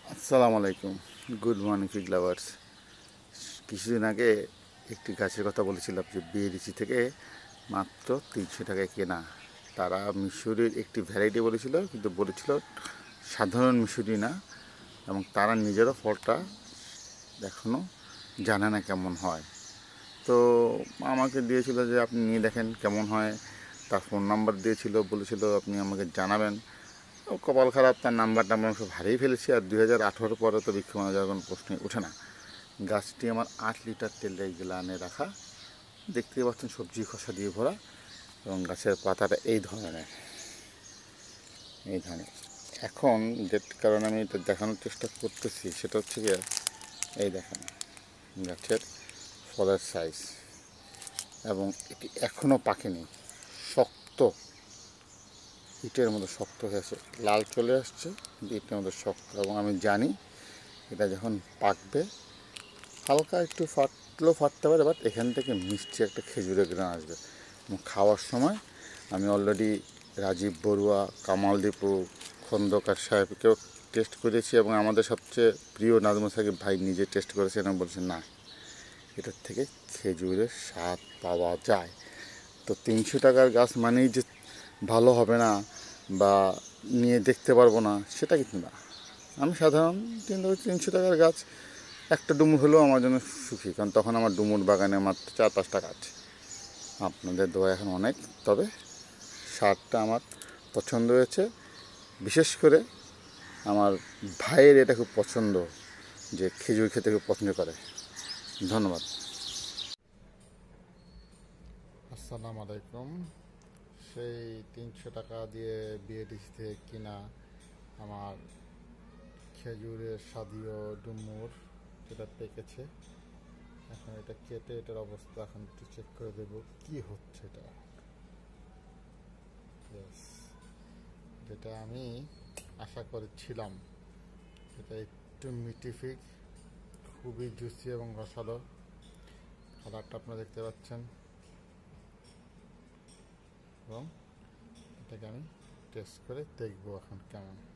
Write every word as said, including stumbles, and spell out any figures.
আসসালামু আলাইকুম, good morning fig lovers. কিছুদিন আগে একটি গাছের কথা বলেছিলাম যে বিএডিসি থেকে মাত্র তিনশো টাকায় কেনা। তারা মিশরির একটি ভ্যারাইটি বলেছিল, কিন্তু বলেছিল সাধারণ মিশরি না, এবং তারা নিজেরও ফলটা এখনও জানে না কেমন হয়। তো আমাকে দিয়েছিল যে আপনি নিয়ে দেখেন কেমন হয়। তার ফোন নাম্বার দিয়েছিল, বলেছিল আপনি আমাকে জানাবেন। কপাল খারাপ, তার নাম্বারটা আমরা সব হারিয়ে ফেলেছি। আর দুই হাজার আঠারো পরে তো বৃক্ষ মারা যাওয়ার কোনো প্রশ্নই ওঠে না। গাছটি আমার আট লিটার তেলের গ্লানে রাখা, দেখতেই পাচ্ছেন সবজি খসা দিয়ে ভরা, এবং গাছের পাতাটা এই ধরনের এই ধরনের এখন যে কারণে আমি এটা দেখানোর চেষ্টা করতেছি সেটা হচ্ছে গিয়ে এই দেখেন গাছের ফলের সাইজ, এবং এটি এখনও পাকেনি, শক্ত, ইটের মতো শক্ত হয়েছে। লাল চলে আসছে কিন্তু ইটের মতো শক্ত, এবং আমি জানি এটা যখন পাকবে হালকা একটু ফাটলেও ফাটতে পারে, বাট এখান থেকে মিষ্টি একটা খেজুরের গ্রান আসবে। এবং খাওয়ার সময় আমি অলরেডি রাজীব বড়ুয়া, কামাল দীপু, খন্দকার সাহেবকেও টেস্ট করেছি, এবং আমাদের সবচেয়ে প্রিয় নাজমুল সাকিব ভাই নিজে টেস্ট করেছেন এবং বলছেন না, এটার থেকে খেজুরের স্বাদ পাওয়া যায়। তো তিনশো টাকার গাছ মানেই যে ভালো হবে না বা নিয়ে দেখতে পারবো না, সেটা কিন্তু না। আমি সাধারণ কিন্তু তিনশো টাকার গাছ একটা ডুমুর হলেও আমার জন্য সুখী, কারণ তখন আমার ডুমুর বাগানে মাত্র চার পাঁচটা গাছ। আপনাদের দোয়া এখন অনেক, তবে সারটা আমার পছন্দ হয়েছে। বিশেষ করে আমার ভাইয়ের এটা খুব পছন্দ, যে খেজুর খেতে খুব পছন্দ করে। ধন্যবাদ। আসসালামু আলাইকুম। সেই তিনশো টাকা দিয়ে বিএডিসি থেকে কিনা আমার খেজুরের স্বাদীয় ডুমুর, যেটা পেকেছে, এখন এটা কেটে এটার অবস্থা এখন একটু চেক করে দেবো কি হচ্ছে। এটা যেটা আমি আশা করেছিলাম, এটা একটু মিটি ফিগ, খুবই জুসি এবং রসালো। কালারটা আপনারা দেখতে পাচ্ছেন, এবং এটাকে আমি টেস্ট করে দেখবো এখন কেমন।